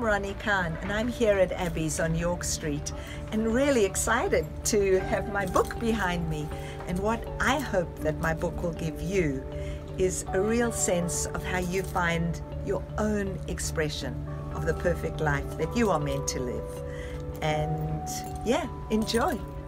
Ronni Kahn, and I'm here at Abbey's on York Street, and really excited to have my book behind me. And what I hope that my book will give you is a real sense of how you find your own expression of the perfect life that you are meant to live. And yeah, enjoy.